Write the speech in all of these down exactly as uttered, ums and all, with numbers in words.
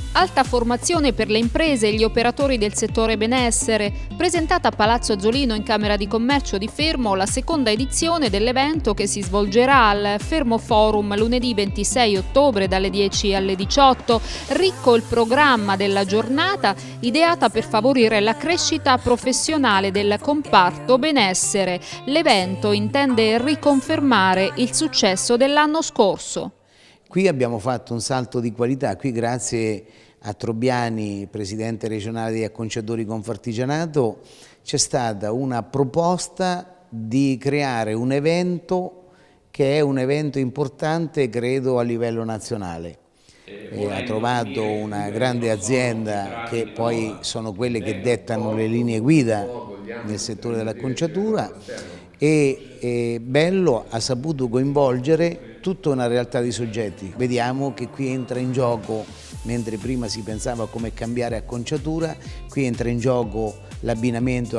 Alta formazione per le imprese e gli operatori del settore benessere. Presentata a Palazzo Azzolino in Camera di Commercio di Fermo la seconda edizione dell'evento che si svolgerà al Fermo Forum lunedì ventisei ottobre dalle dieci alle diciotto. Ricco il programma della giornata, ideata per favorire la crescita professionale del comparto benessere. L'evento intende riconfermare il successo dell'anno scorso. Qui abbiamo fatto un salto di qualità, qui grazie a Trobiani, presidente regionale degli acconciatori Confartigianato, c'è stata una proposta di creare un evento che è un evento importante, credo, a livello nazionale. E ha trovato una grande azienda che poi sono quelle che dettano le linee guida nel settore dell'acconciatura e, e Bello ha saputo coinvolgere tutta una realtà di soggetti. Vediamo che qui entra in gioco, mentre prima si pensava a come cambiare acconciatura, qui entra in gioco l'abbinamento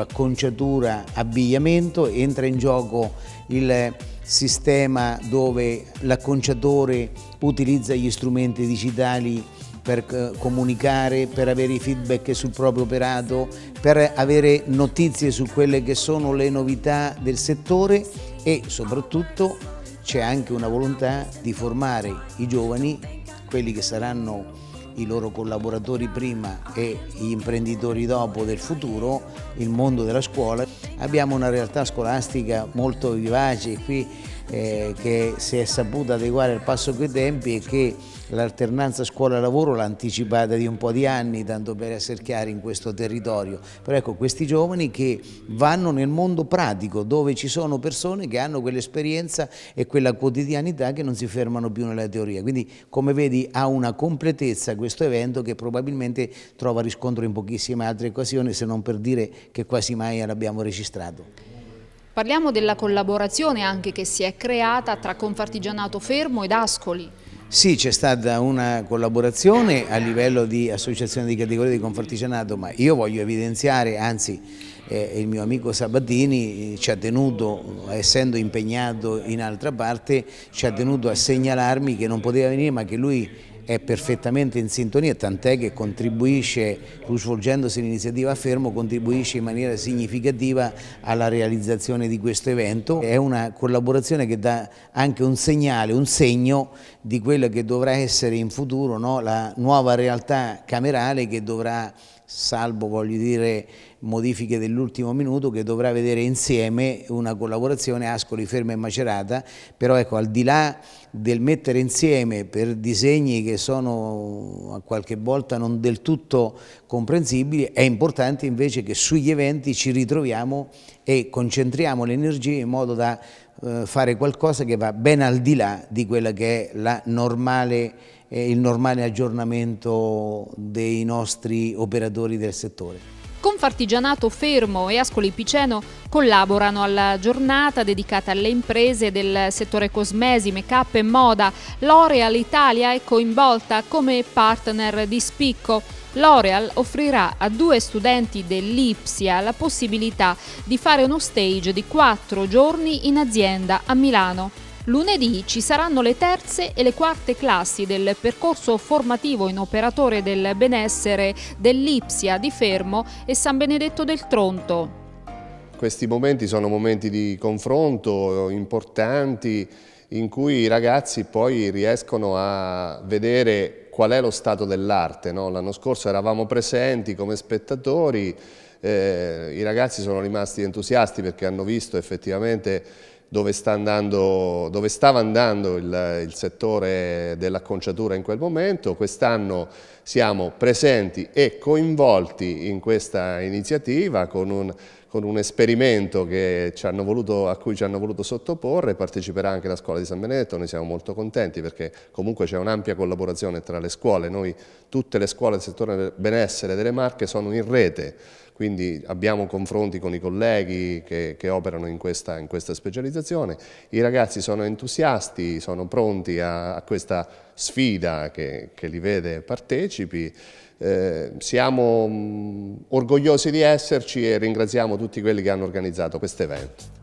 acconciatura-abbigliamento, entra in gioco il sistema dove l'acconciatore utilizza gli strumenti digitali per comunicare, per avere i feedback sul proprio operato, per avere notizie su quelle che sono le novità del settore e soprattutto c'è anche una volontà di formare i giovani, quelli che saranno i loro collaboratori prima e gli imprenditori dopo del futuro, il mondo della scuola. Abbiamo una realtà scolastica molto vivace qui eh, che si è saputa adeguare al passo coi tempi e che l'alternanza scuola-lavoro l'ha anticipata di un po' di anni, tanto per essere chiari in questo territorio. Però ecco, questi giovani che vanno nel mondo pratico, dove ci sono persone che hanno quell'esperienza e quella quotidianità che non si fermano più nella teoria. Quindi, come vedi, ha una completezza questo evento che probabilmente trova riscontro in pochissime altre occasioni, se non per dire che quasi mai l'abbiamo registrato. Parliamo della collaborazione anche che si è creata tra Confartigianato Fermo ed Ascoli. Sì, c'è stata una collaborazione a livello di associazione di categoria di Confartigianato, ma io voglio evidenziare, anzi eh, il mio amico Sabatini ci ha tenuto, essendo impegnato in altra parte, ci ha tenuto a segnalarmi che non poteva venire, ma che lui è perfettamente in sintonia, tant'è che contribuisce, pur svolgendosi l'iniziativa a Fermo, contribuisce in maniera significativa alla realizzazione di questo evento. È una collaborazione che dà anche un segnale, un segno di quello che dovrà essere in futuro, no? La nuova realtà camerale che dovrà, salvo voglio dire modifiche dell'ultimo minuto, che dovrà vedere insieme una collaborazione Ascoli, Fermo e Macerata. Però ecco, al di là del mettere insieme per disegni che sono a qualche volta non del tutto comprensibili, è importante invece che sugli eventi ci ritroviamo e concentriamo le energie in modo da eh, fare qualcosa che va ben al di là di quella che è la normale, eh, il normale aggiornamento dei nostri operatori del settore. Confartigianato Fermo e Ascoli Piceno collaborano alla giornata dedicata alle imprese del settore cosmesi, make-up e moda. L'Oreal Italia è coinvolta come partner di spicco. L'Oreal offrirà a due studenti dell'Ipsia la possibilità di fare uno stage di quattro giorni in azienda a Milano. Lunedì ci saranno le terze e le quarte classi del percorso formativo in operatore del benessere dell'Ipsia di Fermo e San Benedetto del Tronto. Questi momenti sono momenti di confronto importanti in cui i ragazzi poi riescono a vedere qual è lo stato dell'arte, no? L'anno scorso eravamo presenti come spettatori, eh, i ragazzi sono rimasti entusiasti perché hanno visto effettivamente dove, sta andando, dove stava andando il, il settore dell'acconciatura in quel momento. Quest'anno siamo presenti e coinvolti in questa iniziativa con un, con un esperimento che ci hanno voluto, a cui ci hanno voluto sottoporre. Parteciperà anche la scuola di San Benedetto, noi siamo molto contenti perché comunque c'è un'ampia collaborazione tra le scuole. Noi, tutte le scuole del settore del benessere delle Marche sono in rete, quindi abbiamo confronti con i colleghi che, che operano in questa, in questa specializzazione. I ragazzi sono entusiasti, sono pronti a, a questa sfida che, che li vede partecipi. Eh, siamo mh, orgogliosi di esserci e ringraziamo tutti quelli che hanno organizzato questo evento.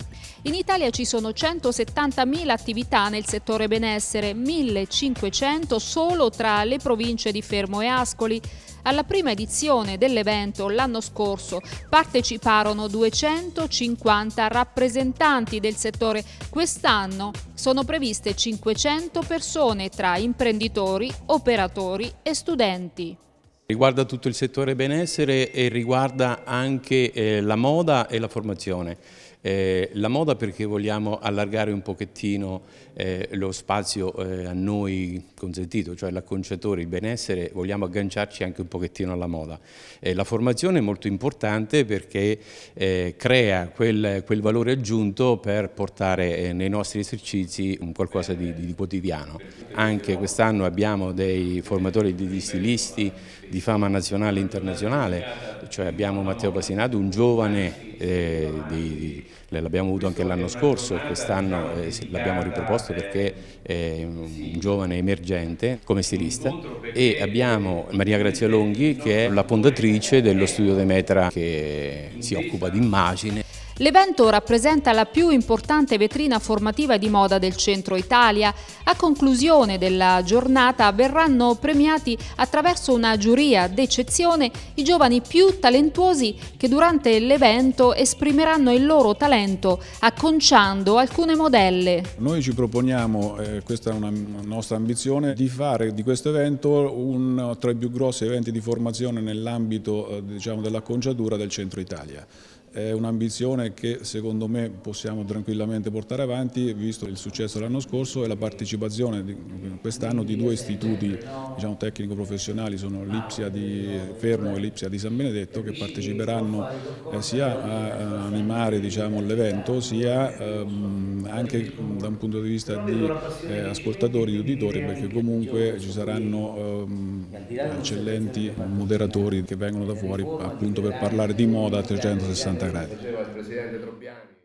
In Italia ci sono centosettantamila attività nel settore benessere, millecinquecento solo tra le province di Fermo e Ascoli. Alla prima edizione dell'evento l'anno scorso parteciparono duecentocinquanta rappresentanti del settore. Quest'anno sono previste cinquecento persone tra imprenditori, operatori e studenti. Riguarda tutto il settore benessere e riguarda anche eh, la moda e la formazione. Eh, la moda perché vogliamo allargare un pochettino eh, lo spazio eh, a noi consentito, cioè l'acconciatore, il benessere, vogliamo agganciarci anche un pochettino alla moda. Eh, la formazione è molto importante perché eh, crea quel, quel valore aggiunto per portare eh, nei nostri esercizi un qualcosa di, di, di quotidiano. Anche quest'anno abbiamo dei formatori di stilisti di fama nazionale e internazionale, cioè abbiamo Matteo Pasinato, un giovane, eh, di, l'abbiamo avuto anche l'anno scorso, quest'anno eh, l'abbiamo riproposto perché è un giovane emergente come stilista, e abbiamo Maria Grazia Longhi che è la fondatrice dello studio Demetra che si occupa di immagine. L'evento rappresenta la più importante vetrina formativa di moda del centro Italia. A conclusione della giornata verranno premiati attraverso una giuria d'eccezione i giovani più talentuosi che durante l'evento esprimeranno il loro talento acconciando alcune modelle. Noi ci proponiamo, eh, questa è una nostra ambizione, di fare di questo evento uno tra i più grossi eventi di formazione nell'ambito eh, diciamo, dell'acconciatura del centro Italia. È un'ambizione che secondo me possiamo tranquillamente portare avanti, visto il successo dell'anno scorso e la partecipazione quest'anno di due istituti diciamo, tecnico-professionali, sono l'Ipsia di Fermo e l'Ipsia di San Benedetto, che parteciperanno eh, sia a animare diciamo, l'evento, sia ehm, anche da un punto di vista di eh, ascoltatori e uditori, perché comunque ci saranno ehm, eccellenti moderatori che vengono da fuori appunto per parlare di moda a trecentosessanta gradi.